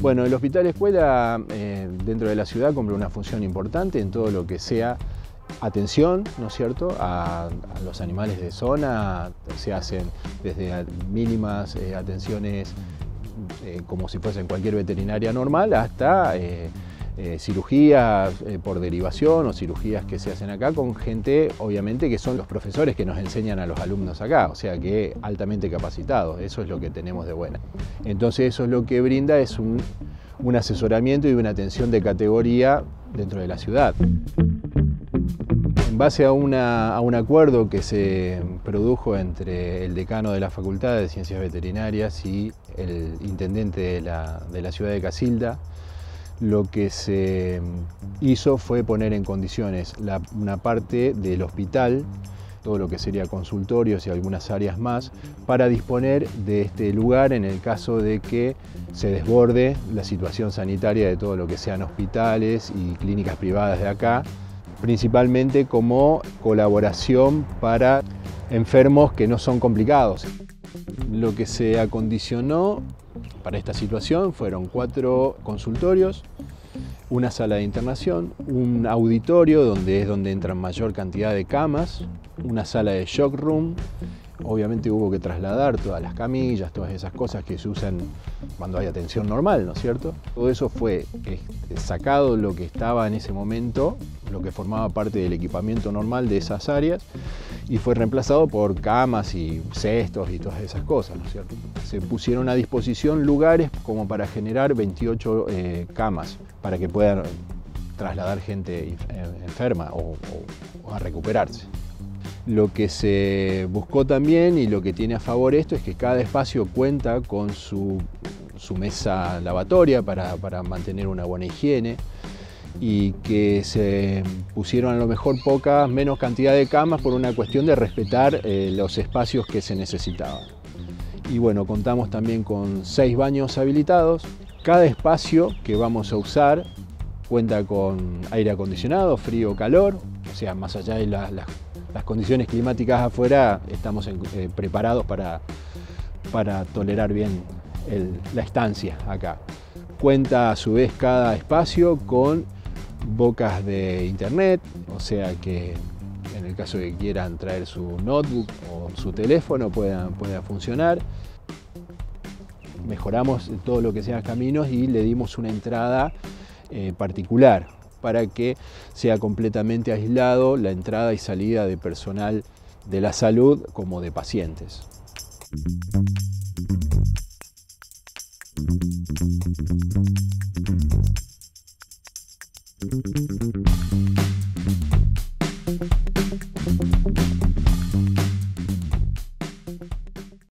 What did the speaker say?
Bueno, el Hospital Escuela dentro de la ciudad cumple una función importante en todo lo que sea atención, ¿no es cierto?, a los animales de zona. Se hacen desde mínimas atenciones como si fuesen cualquier veterinaria normal hasta cirugías por derivación o cirugías que se hacen acá con gente, obviamente, que son los profesores que nos enseñan a los alumnos acá, o sea que altamente capacitados. Eso es lo que tenemos de buena. Entonces eso es lo que brinda, es un asesoramiento y una atención de categoría dentro de la ciudad. En base a un acuerdo que se produjo entre el decano de la Facultad de Ciencias Veterinarias y el intendente de la ciudad de Casilda, lo que se hizo fue poner en condiciones una parte del hospital, todo lo que sería consultorios y algunas áreas más, para disponer de este lugar en el caso de que se desborde la situación sanitaria de todo lo que sean hospitales y clínicas privadas de acá, principalmente como colaboración para enfermos que no son complicados. Lo que se acondicionó para esta situación fueron 4 consultorios, una sala de internación, un auditorio donde entran mayor cantidad de camas, una sala de shock room. Obviamente hubo que trasladar todas las camillas, todas esas cosas que se usan cuando hay atención normal, ¿no es cierto? Todo eso fue sacado lo que estaba en ese momento, lo que formaba parte del equipamiento normal de esas áreas, y fue reemplazado por camas y cestos y todas esas cosas, ¿no es cierto? Se pusieron a disposición lugares como para generar 28 camas, para que puedan trasladar gente enferma o a recuperarse. Lo que se buscó también y lo que tiene a favor esto es que cada espacio cuenta con su mesa lavatoria para mantener una buena higiene, y que se pusieron a lo mejor menos cantidad de camas por una cuestión de respetar los espacios que se necesitaban. Y bueno, contamos también con 6 baños habilitados. Cada espacio que vamos a usar cuenta con aire acondicionado, frío o calor, o sea, más allá de las condiciones climáticas afuera, estamos preparados para tolerar bien la estancia acá. Cuenta a su vez cada espacio con bocas de internet, o sea que en el caso de que quieran traer su notebook o su teléfono pueda funcionar. Mejoramos todo lo que sean caminos y le dimos una entrada particular para que sea completamente aislado la entrada y salida de personal de la salud como de pacientes.